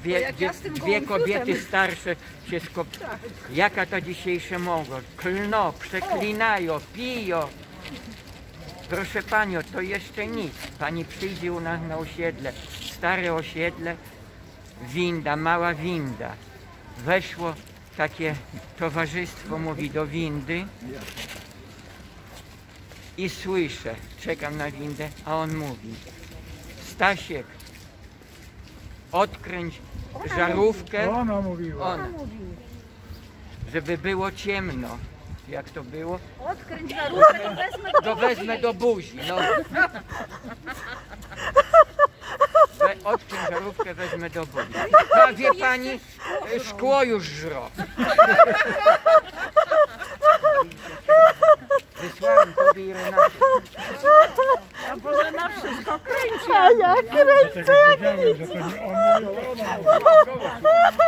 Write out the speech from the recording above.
dwie kobiety starsze się jaka to dzisiejsze mogło? Klno, przeklinają, piją. Proszę panią, to jeszcze nic. Pani przyjdzie u nas na osiedle, stare osiedle, winda, mała winda. Weszło takie towarzystwo, mówi, do windy i słyszę, czekam na windę, a on mówi: Stasiek, odkręć żarówkę, Ona mówiła. żeby było ciemno. Jak to było? Odkręć żarówkę, to Wezmę do buzi. No. Odkręć żarówkę, wezmę do buzi. A wie pani, szkło już żro. Wysłałem tobie i Renacie. A Boże, na wszystko kręci. Ja kręcę. Ja tak wiedziałem, że to nie on mówił, ona mówiła.